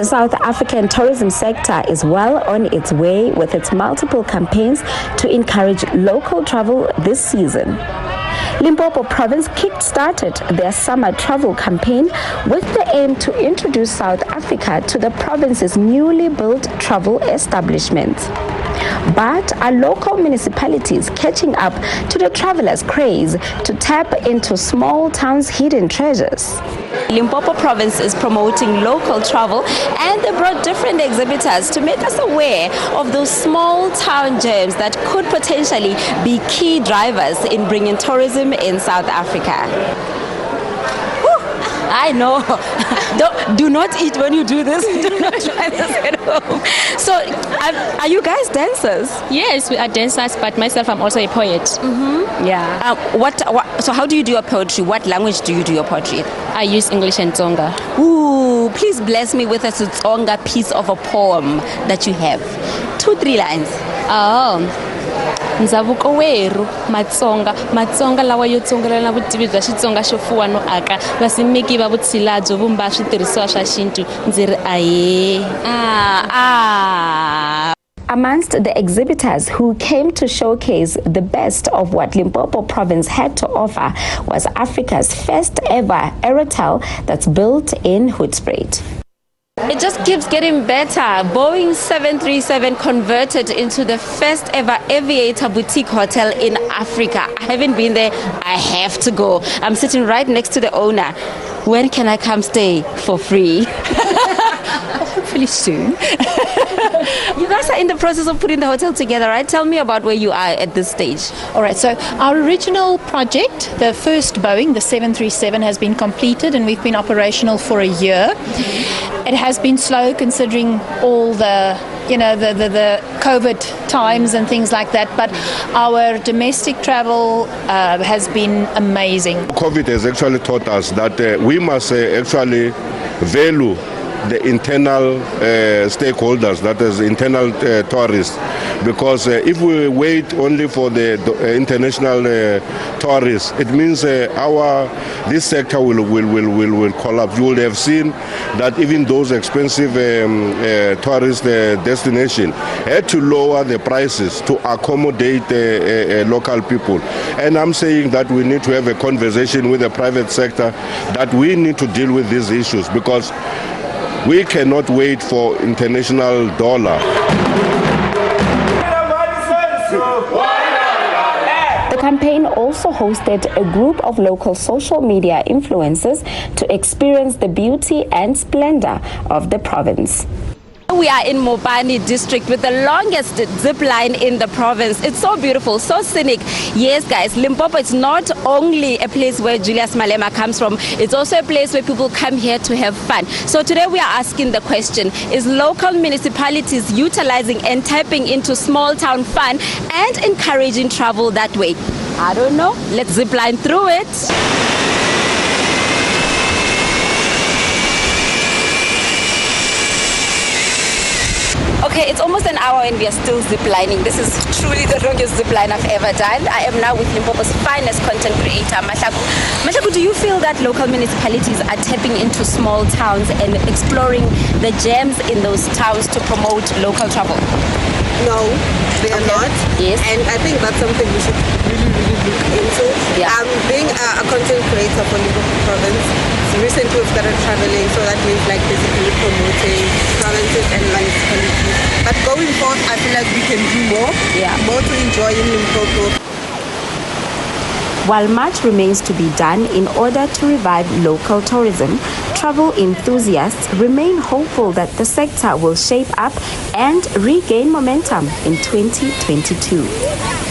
The South African tourism sector is well on its way with its multiple campaigns to encourage local travel this season. Limpopo province kick-started their summer travel campaign with the aim to introduce South Africa to the province's newly built travel establishments. But are local municipalities catching up to the travelers' craze to tap into small towns' hidden treasures? Limpopo province is promoting local travel, and they brought different exhibitors to make us aware of those small town gems that could potentially be key drivers in bringing tourism in South Africa. I know. Do not eat when you do this. Do not try this at home. So, are you guys dancers? Yes, we are dancers, but myself, I'm also a poet. Mm-hmm. Yeah. So how do you do your poetry? What language do you do your poetry in? I use English and Tsonga. Ooh, please bless me with a Tsonga piece of a poem that you have. 2-3 lines. Oh. Ndzavuko weru matsonga lawa yo tsongelana vutivi bya Xitsonga xo fuwa no aka vasimeki va vutshila byo vumba switirhisiwa swa xintu ndzi ri aye. Amongst the exhibitors who came to showcase the best of what Limpopo province had to offer was Africa's first ever aerotel that's built in Hoedspruit. It just keeps getting better. Boeing 737 converted into the first ever aviator boutique hotel in Africa. I haven't been there. I have to go. I'm sitting right next to the owner. When can I come stay for free? Hopefully soon. You guys are in the process of putting the hotel together, right? Tell me about where you are at this stage. All right, so our original project, the first Boeing, the 737, has been completed and we've been operational for a year. It has been slow considering all the COVID times and things like that, but our domestic travel has been amazing. COVID has actually taught us that we must actually value the internal stakeholders, that is internal tourists, because if we wait only for the international tourists, it means this sector will collapse. You will have seen that even those expensive tourist destinations had to lower the prices to accommodate local people. And I'm saying that we need to have a conversation with the private sector that we need to deal with these issues, because we cannot wait for international dollar. The campaign also hosted a group of local social media influencers to experience the beauty and splendor of the province. We are in Mopani district with the longest zip line in the province. It's so beautiful, so scenic. Yes, guys, Limpopo is not only a place where Julius Malema comes from, it's also a place where people come here to have fun. So today we are asking the question, is local municipalities utilizing and tapping into small town fun and encouraging travel that way? I don't know. Let's zip line through it. Okay, it's almost an hour and we are still ziplining. This is truly the longest zipline I've ever done. I am now with Limpopo's finest content creator, Mahlaku. Mahlaku, do you feel that local municipalities are tapping into small towns and exploring the gems in those towns to promote local travel? No, they are not. Yes. And I think that's something we should really look into. Yeah. Being a content creator for Limpopo province, recently we've started traveling, so that means like basically promoting provinces and municipalities. But going forward, I feel like we can do more. Yeah. More to enjoy in Limpopo. While much remains to be done in order to revive local tourism, travel enthusiasts remain hopeful that the sector will shape up and regain momentum in 2022.